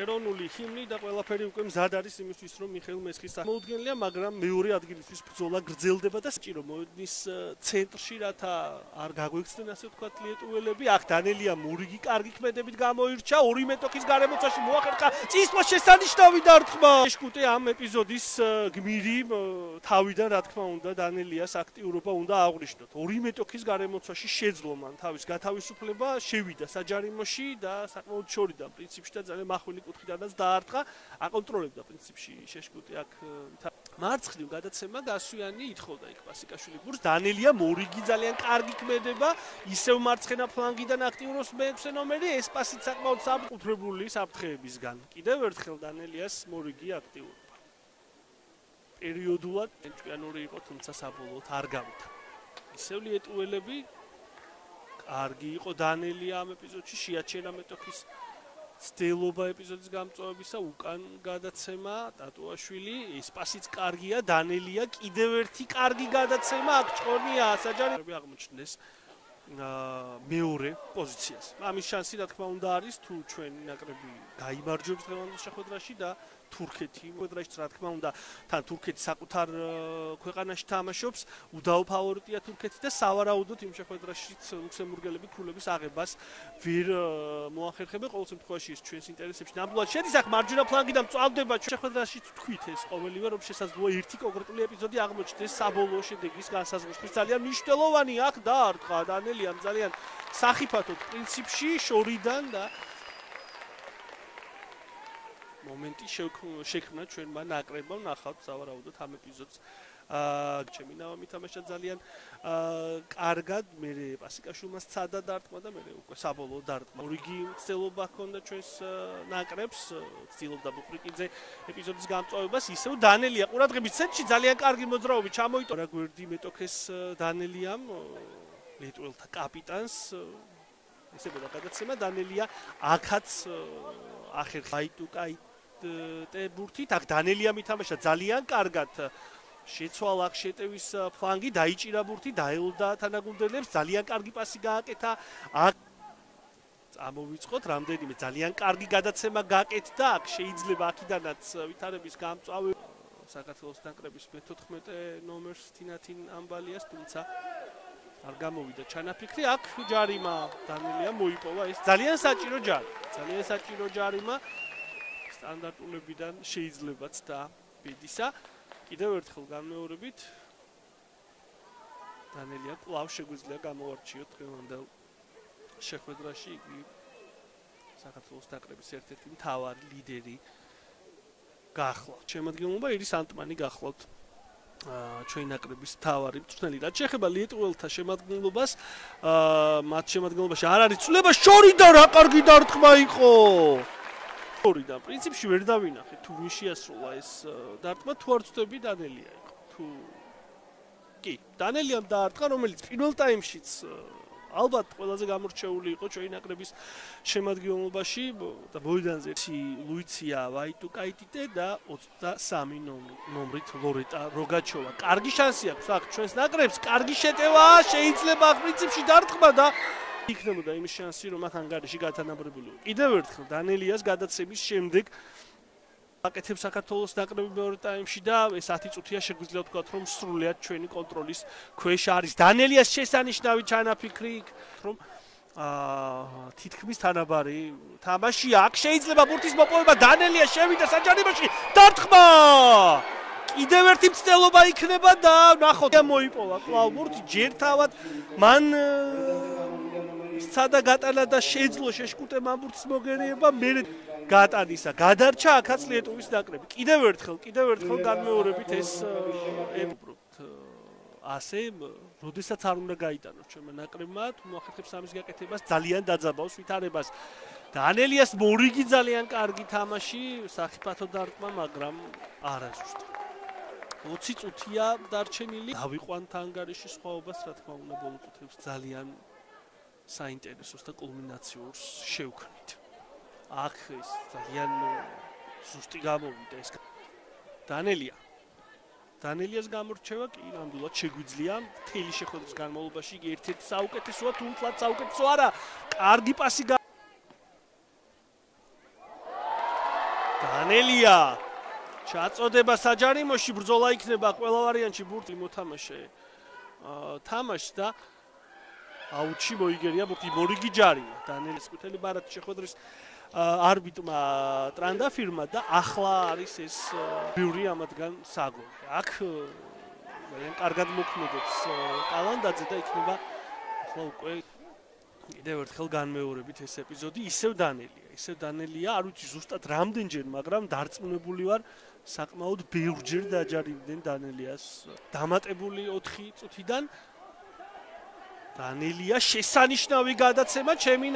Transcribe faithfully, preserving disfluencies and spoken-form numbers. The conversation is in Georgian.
ეროვნული ჰიმნი და ყველაფერი უკვე მზად არის იმისთვის, რომ მიხეილ მესხის წარმოუდგენელია, მაგრამ მეორე ადგილისთვის ბრძოლა გრძელდება და საჭირო მოედნის ცენტრში, რათა არ გაგვექცნენ ასე ვთქვათ ლიეტუველები. აქ დანელია მურიგი კარგი ქმედებით გამოირჩა, ორი მეტოქის გარემოცვაში მოახერხა წისვლის შესანიშნავი დარტყმა. ეშკუტე ამ ეპიზოდის გმირი თავიდან, რა თქმა უნდა, დანელიას აქტიურობა უნდა აღვნიშნოთ. ორი მეტოქის გარემოცვაში შეძლო მან თავის გათავისუფლება, შევიდა საჯარიმოში და საკმაოდ შორიდან პრინციპში და ძალიან მახვილი კუთხიდანაც დაარტყა, აკონტროლებდა პრინციპში შეშკუტე აქ მარცხნივ გადაცემა გასვიანი ითხოვდა იქ პასიკაშვილი ბურს. დანელია მორიგი ძალიან კარგი ქმედება, ისევ მარცხენა ფლანგიდან აქტიურობს მეექვსე ნომერი, ეს პასიც საკმაოდ საკუთრებული საფრთხეებისგან. კიდევ ერთხელ დანელიას მორიგი აქტიურობა. პერიოდულად ჭკვიანური იყო, თუმცა საბოლოოდ არ გავიდა. ისევ ლიეტუველები კარგი იყო დანელია ამ ეპიზოდში, შეაჩერა მეტოქის ცდილობა ეპიზოდის გამწვავებისა, უკან გადაცემა ტატუაშვილი, ეს პასიც კარგია, დანელია კიდევ ერთი კარგი გადაცემა, აქ ჭონია საჯარიმოში აღმოჩნდეს მეორე პოზიციას. ამის შანსი რა თქმა უნდა არის, თუ ჩვენი ნაკრები გაიმარჯვებს დღევანდელ შეხვედრაში და თურქეთი შეხვედრაში რა თქმა უნდა, თან თურქეთი საკუთარ ქვეყანაში თამაშობს, უდაო ფავორიტია თურქეთი და სავარაუდოდ იმ შეხვედრაშიც ლუქსემბურგელები ქულების აღებას ვერ მოახერხებენ. ყოველ შემთხვევაში ეს ჩვენს ინტერესებში ნამდვილად შედის. აქ მარჯვენა ფლანგიდან მწვავდება შეხვედრაში თქვით ეს ყოველივე, რომ შესაძლოა ერთი კონკრეტული ეპიზოდი აღმოჩნდეს საბოლოო შედეგის განსაზღვრისთვის. ძალიან მნიშვნელოვანი აქ დაარტყა დანელიამ ძალიან სახიფათოდ პრინციპში შორიდან და მომენტი შექმნა ჩვენმა ნაკრებმა, ნახავთ სავარაუდოდ ამ ეპიზოდს. აა ჩემი ნავა მითამაშა ძალიან კარგად, მე პასიკაშვილმა სცადა დარტყმა და მე უკვე საბოლოო დარტყმა. ორიგი მცდელობა ჰქონდა ჩვენს ნაკრებს, ცდილობდა ბუხრიკიძე ეპიზოდის გამწვავებას, ისევ დანელია ყურადღების ცენტრში ძალიან კარგი მოძრაობით ჩამოიტოვა გვერდი მეტოქეს დანელიამ, ლიეტუველთა კაპიტანს. ესე ყველა გადაცემა დანელია აქაც ახერხა აიტუკაი ბურთით, აქ დანელია მითამაშა ძალიან კარგად, შეცვალა აქ შეტევის ფლანგი, დაიჭირა ბურთი, დაელოდა თანაგუნდელებს, ძალიან კარგი პასი გააკეთა. აქ წამოვიწყოთ რამდენიმე ძალიან კარგი გადაცემა გაკეთდა, აქ შეიძლება აქიდანაც ვითარების გამწვავება საქართველოს ნაკრების მეთოთხმეტე ნომერს თინათინ ამბალიას, თუმცა არ გამოვიდა ჩანაფიქრი. აქ ჯარიმა დანელია მოიპოვა, ეს ძალიან საჭირო ჯარი, ძალიან საჭირო ჯარიმა სტანდარტულებიდან შეიძლებაც და ბედისა. კიდევ ერთხელ განმეორებით დანელია კვლავ შეგვიძლია გამოვარჩიოთ დღევანდელ შეხვედრაში, იგი საქართველოს ნაკრების ერთ-ერთი მთავარი ლიდერი გახლავთ. შემადგენლობა ირის ანტმანი გახლავთ ჩვენი ნაკრების მთავარი მწვრთნელი. რაც შეეხება ლიეტუველთა შემადგენლობას, მათ შემადგენლობაში არ არის ცვლილება, შორიდან რა კარგი დარტყმა იყო. შორიდან პრინციპში ვერ დავინახეთ თუ ვინ შეასრულა ეს დარტყმა, თუ არ ვწდები დანელია იყო. თუ კი, დანელიამ დაარტყა, რომელიც პირველ ტაიმშიც ალბათ ყველაზე გამორჩეული იყო ჩვენი ნაკრების შემადგენლობაში და მოედანზე ლუიცია ვაიტუკაიტიტე და ოცდასამი ნომრით ლორეტა როგაჩოვა. კარგი შანსი აქვს აქ ჩვენს ნაკრებს, კარგი შეტევა, შეიძლება აქ პრინციპში დარტყმა და იქნებოდა იმის შანსი, რომ აქ ანგარიში გათანაბრებულიყო. კიდევ ერთხელ დანელიას გადაცემის შემდეგ აკეთებს საქართველოს ნაკრები მეორე ტაიმში და ეს ათი წუთია შეგვიძლია ვთქვათ, რომ სრულიად ჩვენი კონტროლის ქვეშ არის. დანელიას შესანიშნავი ჩანაფიქრი, რომ აა თითქმის თანაბარი თამაშია. აქ შეიძლება ბურთის მოპოვება, დანელია შევიდა საჯარიმოში, დარტყმა! კიდევ ერთი მცდელობა იქნება და ნახოთ, მოიპოვა კვლავ ბურთი, ჯერ თავად მან სცადა გატანა და შეძლო შეშკუტემ ამ ბურთის მოგერიება, მე გატანისა. გადარჩა აქაც ლიეტუვის ნაკრები. კიდევ ერთხელ, კიდევ ერთხელ განმეორებით ეს ეპრობთ. ასე, როდესაც არ უნდა გაიტანოს ჩვენმა ნაკრებმა, თუ მოახერხებს ამის გაკეთებას, ძალიან დაძაბავს ვითარებას. დანელიას მორიგი ძალიან კარგი თამაში, სახიფათო დარტყმა, მაგრამ არასუსტი. ოცი წუთია დარჩენილი. დავიყვანთ ანგარიში სხვაობას, რა თქმა უნდა, ბოლო წუთებს ძალიან საინტერესოს და კულმინაციურს შევქმნით. აქ ეს ძალიან ზუსტი გამოვიდა ეს დანელია. დანელიას გამორჩევა კი ნამდვილად შეგვიძლია მთელი შეხვედრის განმავლობაში, იგი ერთ-ერთი საუკეთესოა, თუმცა საუკეთესო არა. კარგი პასი დანელია ჩაწოდება საჯარიმოში, ბრძოლა იქნება ყველა ვარიანტში ბურთი მოთამაშე. თამაშს და აუჩი მოიგერია ბურთი მორიგი ჯარიმა. დანელის ყვითელი ბარათი შეხვედრის არბიტრმა ტრანდაფირმა და ახლა არის ეს ბევრი ამათგან საგოლი. აქ ძალიან კარგად მოქმედებს კალანდაძე და იქნება ახლა უკვე კიდევ ერთხელ განმეორებით ეს ეპიზოდი. ისევ დანელია, ისევ დანელია, არ ვიცი ზუსტად რამდენჯერ, მაგრამ დარწმუნებული ვარ საკმაოდ ბევრჯერ დაჯარივდნენ დანელიას. დამატებული ოთხი წუთიდან დანელია შესანიშნავი გადაცემა ჩემი